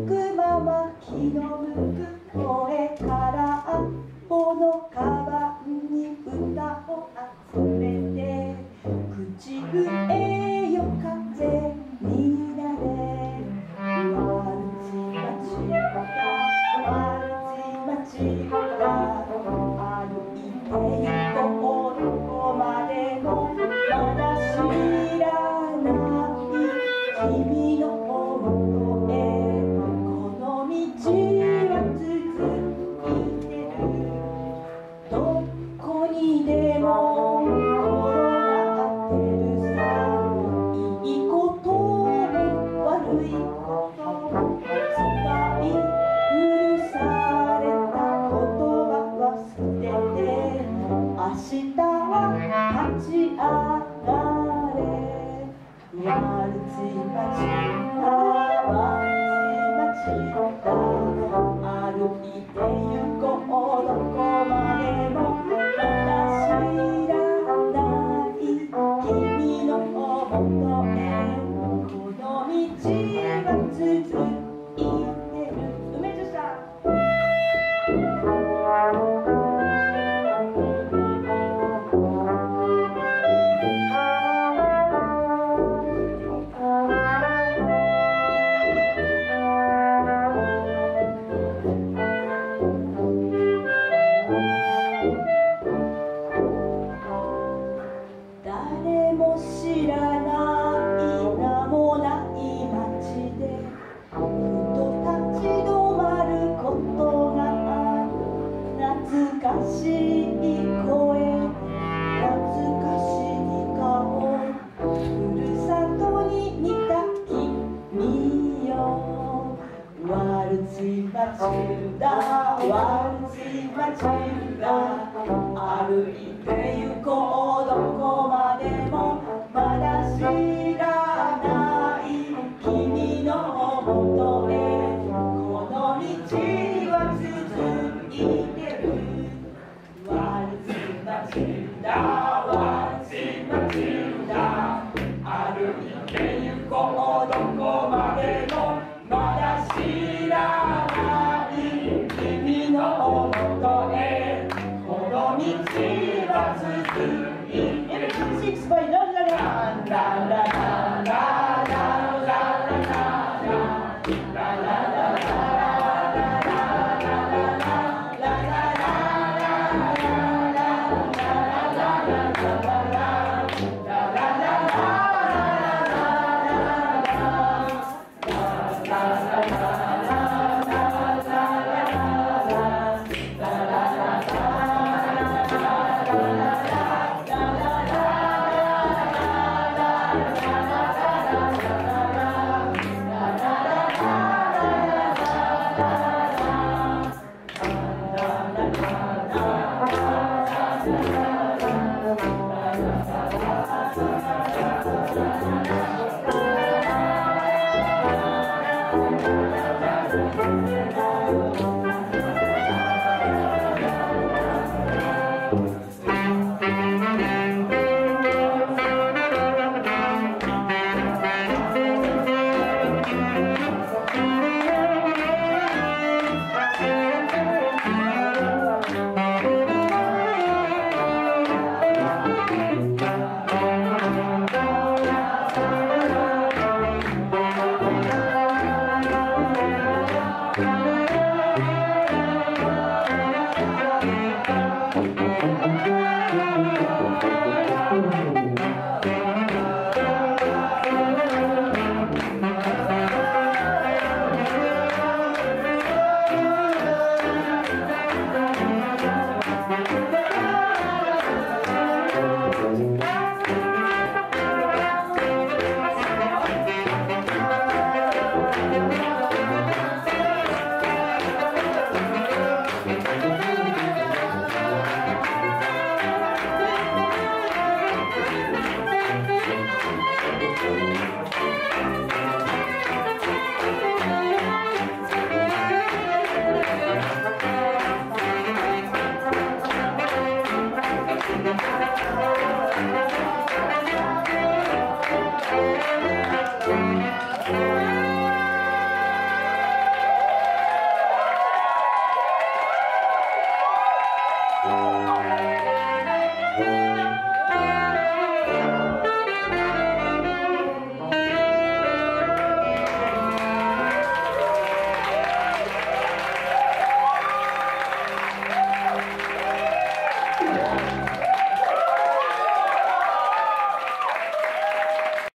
くまま気の向くこれからこのカバンに歌を集めて口笛よ風になれワルツマチだワルツマチだ歩いて行こうどこまでもまだ知らない君の元へこの道は続いてるどこにでも転がってるさいいことも悪いこと使い古された言葉は捨てて明日は立ち上がれワルツマチだワルツマチだ歩いて行こうどこまでもまだ知らない君の元へこの道は続いてる梅津さん誰も知らない名もない街でふと立ち止まることがある懐かしい声懐かしい顔ふるさとに似た君よワルツマチだワルツマチだ歩いて行こうどこまでもまだ知らない君の元へこの道は続いてるワルツマチだワルツマチだ歩いて行こうどこまでもまだ知らない君の元へこの道は続いてる Six by la la la la la la la la la la Thank you.